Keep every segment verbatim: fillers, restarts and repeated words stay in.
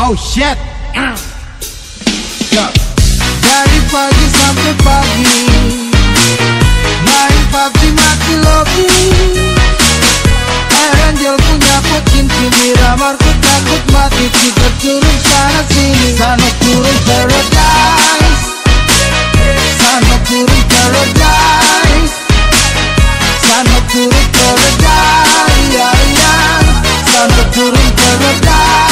Oh shit. Yeah. Dari pagi sampai pagi main P U B G mati lobby. Air Angel punya pokin kini ramar ku takut mati. Kita turun sana sini, sana turun paradise, sana turun paradise, sana turun paradise, ya ya, sana turun paradise.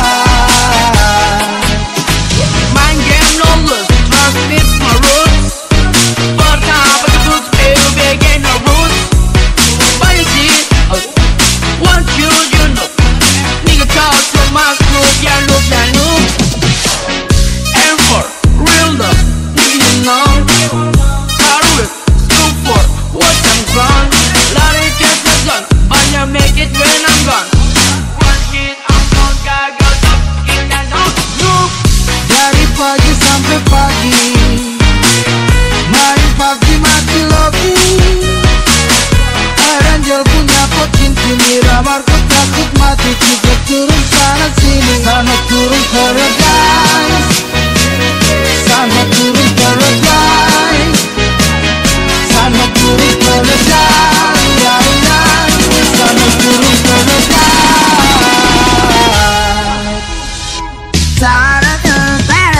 Main game lawless, trust it's my roots. Pertama debut, baru begin no roots. Banyak sih, once you you know, nigga talk too much, look ya look ya look. And for real love, nigga you know, hard work, school for what I'm grown. Lari just the gun, banyak make it when I'm gone. One hit, I'm gone, gagal, up, kita don't move. Dari pagi sampai pagi main P U B G mati lobby. Air Angel punya pokin kini ramar ku takut mati. Kita turun sana sini, sana turun paradise, sana turun paradise, sana turun paradise, ya ya, sana turun paradise. Sana turun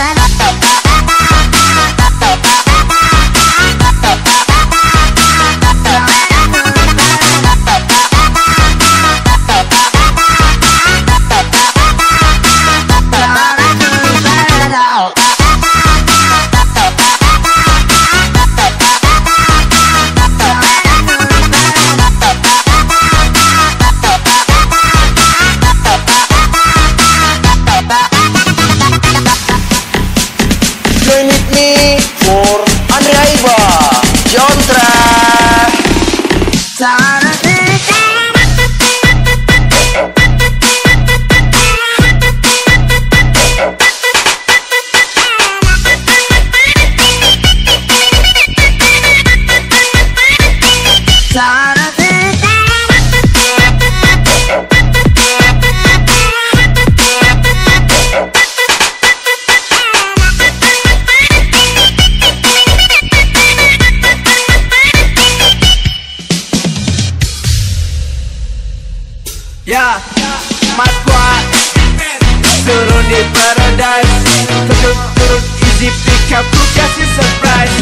Join with me for Andre Aiba, John Track. sana sana Ya, Mas Kuat turun di paradise. Turun turun easy pick up, ku kasih surprise.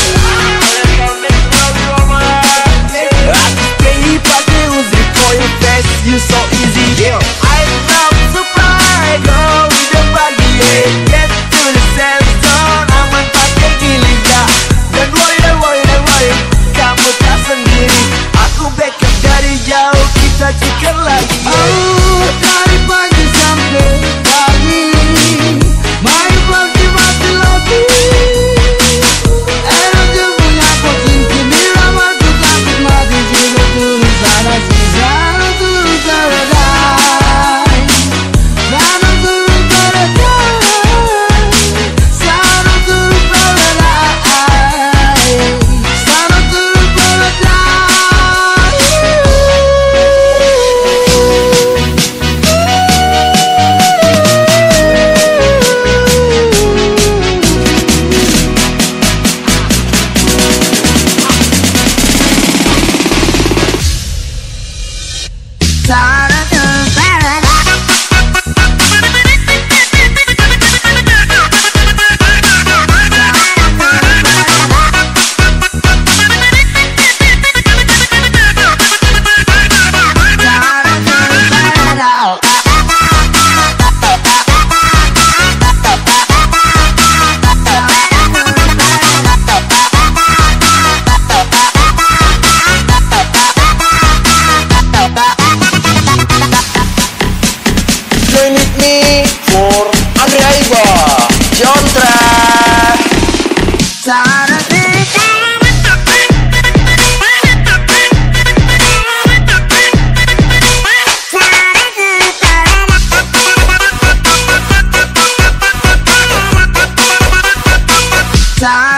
Aku pengen pakai Uzi coin face, you so easy. I love surprise, go with the body, yeah. Get to the safe zone, aman pakai giliga. Dan worry, dan worry, dan worry, kamu tak sendiri. Aku backup dari jauh, kita cikan lagi. oh, dari pagi sampai pagi main P U B G mati lobby. Air Angel punya pokin kini ramar ku takut mati. Kita turun sana sini, sana turun paradise, sana turun paradise, sana turun paradise, sana turun paradise. Sana turun Join with me for Andre Aiba, John Track. sana sana